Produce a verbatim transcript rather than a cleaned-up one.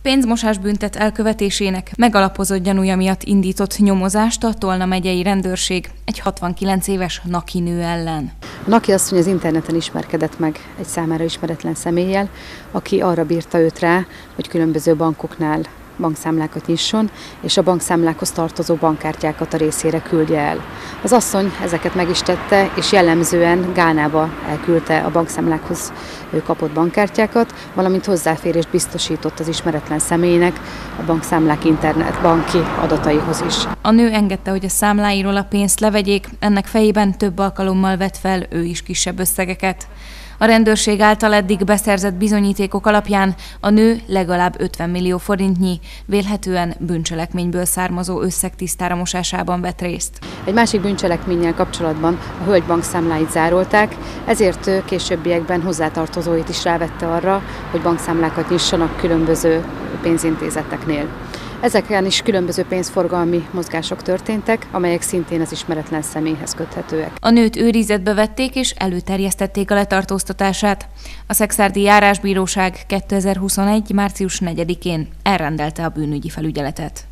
Pénzmosás büntet elkövetésének megalapozott gyanúja miatt indított nyomozást a Tolna megyei rendőrség egy hatvankilenc éves Naki nő ellen. A Naki asszony az interneten ismerkedett meg egy számára ismeretlen személlyel, aki arra bírta őt rá, hogy különböző bankoknál bankszámlákat nyisson, és a bankszámlákhoz tartozó bankkártyákat a részére küldje el. Az asszony ezeket meg is tette, és jellemzően Gánába elküldte a bankszámlákhoz kapott bankkártyákat, valamint hozzáférést biztosított az ismeretlen személynek a bankszámlák internetbanki adataihoz is. A nő engedte, hogy a számláiról a pénzt levegyék, ennek fejében több alkalommal vett fel ő is kisebb összegeket. A rendőrség által eddig beszerzett bizonyítékok alapján a nő legalább ötven millió forintnyi, vélhetően bűncselekményből származó összeg tisztára mosásában vett részt. Egy másik bűncselekménnyel kapcsolatban a hölgy bankszámláit zárolták, ezért ő későbbiekben hozzátartozóit is rávette arra, hogy bankszámlákat nyissanak különböző pénzintézeteknél. Ezeken is különböző pénzforgalmi mozgások történtek, amelyek szintén az ismeretlen személyhez köthetőek. A nőt őrizetbe vették és előterjesztették a letartóztatását. A szekszárdi járásbíróság kétezer-huszonegy. március negyedikén elrendelte a bűnügyi felügyeletet.